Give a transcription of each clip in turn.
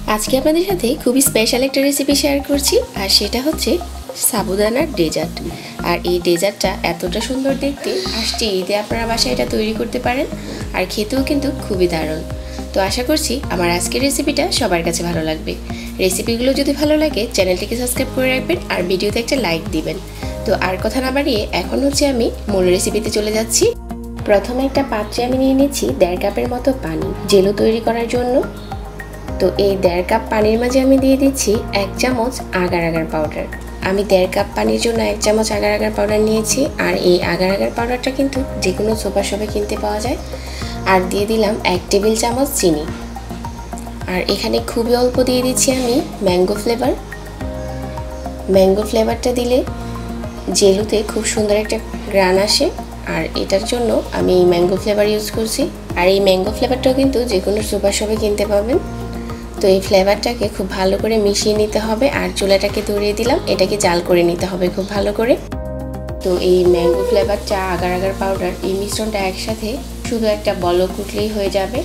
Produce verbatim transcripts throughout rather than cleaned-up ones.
আজকে আপনাদের সাথে খুবই স্পেশাল একটা রেসিপি শেয়ার করছি, আর সেটা হচ্ছে সাবুদানার ডেজার্ট। আর এই ডেজার্টটা এতটা সুন্দর দেখতে, আসছে ঈদে আপনারা বাসায় এটা তৈরি করতে পারেন, আর খেতেও কিন্তু খুবই দারুণ। তো আশা করছি আমার আজকের রেসিপিটা সবার কাছে ভালো লাগবে। রেসিপিগুলো যদি ভালো লাগে চ্যানেলটিকে সাবস্ক্রাইব করে রাখবেন, আর ভিডিওতে একটা লাইক দিবেন। তো আর কথা না বাড়িয়ে এখন হচ্ছে আমি মূল রেসিপিতে চলে যাচ্ছি। প্রথমে একটা পাত্রে আমি নিয়ে নিচ্ছি দেড় কাপের মতো পানি জেলো তৈরি করার জন্য। তো এই দেড় কাপ পানির মাঝে আমি দিয়ে দিচ্ছি এক চামচ আগার আগার পাউডার। আমি দেড় কাপ পানির জন্য এক চামচ আগার আগার পাউডার নিয়েছি, আর এই আগার আগার পাউডারটা কিন্তু যে কোনো সুপার শপে কিনতে পাওয়া যায়। আর দিয়ে দিলাম এক টেবিল চামচ চিনি, আর এখানে খুবই অল্প দিয়ে দিচ্ছি আমি ম্যাঙ্গো ফ্লেভার। ম্যাঙ্গো ফ্লেভারটা দিলে জেলুতে খুব সুন্দর একটা গ্রান আসে, আর এটার জন্য আমি এই ম্যাঙ্গো ফ্লেভার ইউজ করছি। আর এই ম্যাঙ্গো ফ্লেভারটাও কিন্তু যে কোনো সুপার শপে কিনতে পাবেন। তো এই ফ্লেভারটাকে খুব ভালো করে মিশিয়ে নিতে হবে, আর চুলাটাকে ধরিয়ে দিলাম, এটাকে জাল করে নিতে হবে খুব ভালো করে। তো এই ম্যাঙ্গো ফ্লেভার, চা, আগার আগার পাউডার, এই মিশ্রণটা একসাথে শুধু একটা বলক উঠলেই হয়ে যাবে।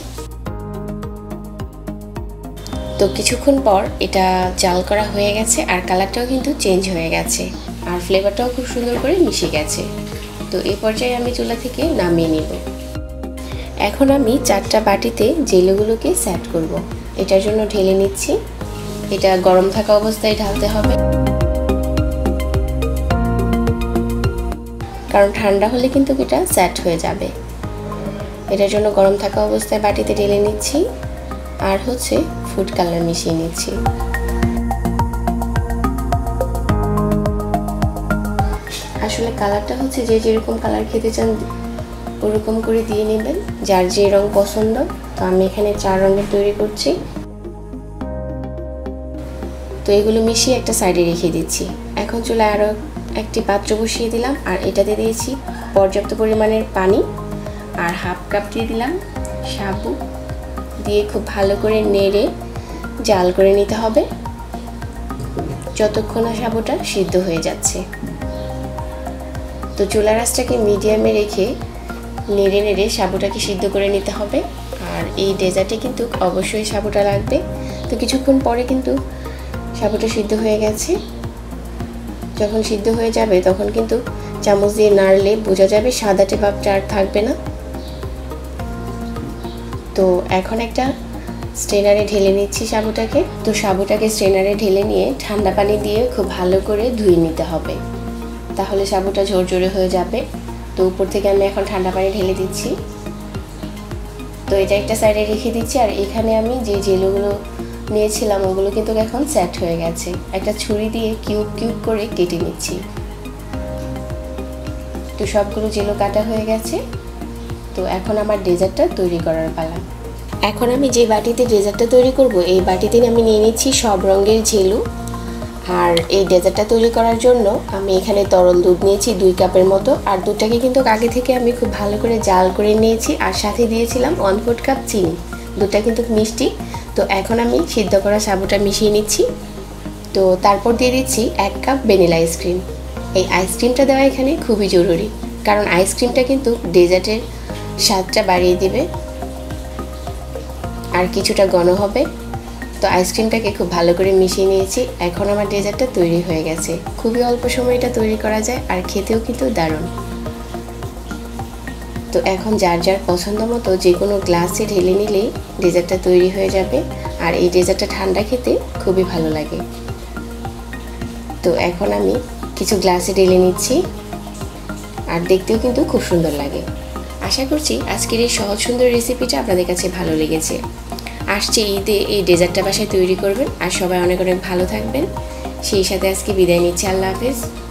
তো কিছুক্ষণ পর এটা জাল করা হয়ে গেছে, আর কালারটাও কিন্তু চেঞ্জ হয়ে গেছে, আর ফ্লেভারটাও খুব সুন্দর করে মিশে গেছে। তো এই পর্যায়ে আমি চুলা থেকে নামিয়ে নিব। এখন আমি চারটা বাটিতে জেলোগুলোকে সেট করব। এটার জন্য ঢেলে নিচ্ছি। এটা গরম থাকা অবস্থায় ঢালতে হবে, কারণ ঠান্ডা হলে কিন্তু এটা সেট হয়ে যাবে। এটার জন্য গরম থাকা অবস্থায় বাটিতে ঢেলে নিচ্ছি, আর হচ্ছে ফুড কালার মিশিয়ে নিচ্ছি। আসলে কালারটা হচ্ছে যে যেরকম কালার খেতে চান ওরকম করে দিয়ে নেবেন, যার যে রং পছন্দ। তো আমি এখানে চার রঙের তৈরি করছি। তো এগুলো মিশিয়ে একটা সাইডে রেখে দিচ্ছি। এখন চুলায় আরও একটি পাত্র বসিয়ে দিলাম, আর এটাতে দিয়েছি পর্যাপ্ত পরিমাণের পানি, আর হাফ কাপ দিয়ে দিলাম সাবু। দিয়ে খুব ভালো করে নেড়ে জাল করে নিতে হবে যতক্ষণ না সাবুটা সিদ্ধ হয়ে যাচ্ছে। তো চুলার আঁচটাকে মিডিয়ামে রেখে নেড়ে নেড়ে সাবুটাকে সিদ্ধ করে নিতে হবে। আর এই ডেজার্টে কিন্তু অবশ্যই সাবুটা লাগবে। তো কিছুক্ষণ পরে কিন্তু সাবুটা সিদ্ধ হয়ে গেছে। যখন সিদ্ধ হয়ে যাবে তখন কিন্তু চামচ দিয়ে নাড়লে বোঝা যাবে সাদাটে ভাবটা আর থাকবে না। তো এখন একটা স্ট্রেনারে ঢেলে নিচ্ছি সাবুটাকে। তো সাবুটাকে স্ট্রেনারে ঢেলে নিয়ে ঠান্ডা পানি দিয়ে খুব ভালো করে ধুয়ে নিতে হবে, তাহলে সাবুটা ঝরঝরে হয়ে যাবে। তো উপর থেকে আমি এখন ঠান্ডা পানি ঢেলে দিচ্ছি। তো এটা একটা সাইডে রেখে দিচ্ছি, আর এখানে আমি যে জেলোগুলো নিয়েছিলাম ওগুলো কিন্তু এখন সেট হয়ে গেছে। একটা ছুরি দিয়ে কিউব কিউব করে কেটে নিচ্ছি। তো সবগুলো জেলো কাটা হয়ে গেছে। তো এখন আমার ডেজার্টটা তৈরি করার পালা। এখন আমি যে বাটিতে ডেজার্টটা তৈরি করব এই বাটিতে আমি নিয়ে নিচ্ছি সব রঙের জেলো। আর এই ডেজার্টটা তৈরি করার জন্য আমি এখানে তরল দুধ নিয়েছি দুই কাপের মতো, আর দুধটাকে কিন্তু আগে থেকে আমি খুব ভালো করে জাল করে নিয়েছি, আর সাথে দিয়েছিলাম ওয়ান ফোর্থ কাপ চিনি। দুধটা কিন্তু মিষ্টি। তো এখন আমি সিদ্ধ করা সাবুটা মিশিয়ে নিচ্ছি। তো তারপর দিয়ে দিচ্ছি এক কাপ ভ্যানিলা আইসক্রিম। এই আইসক্রিমটা দেওয়া এখানে খুবই জরুরি, কারণ আইসক্রিমটা কিন্তু ডেজার্টের স্বাদটা বাড়িয়ে দেবে আর কিছুটা ঘন হবে। তো আইসক্রিমটাকে খুব ভালো করে মিশিয়ে নিয়েছি। এখন আমার ডেজার্টটা তৈরি হয়ে গেছে। খুবই অল্প সময় এটা তৈরি করা যায়, আর খেতেও কিন্তু দারুণ। তো এখন যার যার পছন্দ মতো যে কোনো গ্লাসে ঢেলে নিলেই ডেজার্টটা তৈরি হয়ে যাবে, আর এই ডেজার্টটা ঠান্ডা খেতে খুবই ভালো লাগে। তো এখন আমি কিছু গ্লাসে ঢেলে নিচ্ছি, আর দেখতেও কিন্তু খুব সুন্দর লাগে। আশা করছি আজকের এই সহজ সুন্দর রেসিপিটা আপনাদের কাছে ভালো লেগেছে। আসছে ঈদে এই ডেজার্টটা বাসায় তৈরি করবেন, আর সবাই অনেক অনেক ভালো থাকবেন। সেই সাথে আজকে বিদায় নিচ্ছি। আল্লাহ হাফেজ।